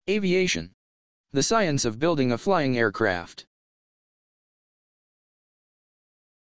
Aviation. The science of building a flying aircraft.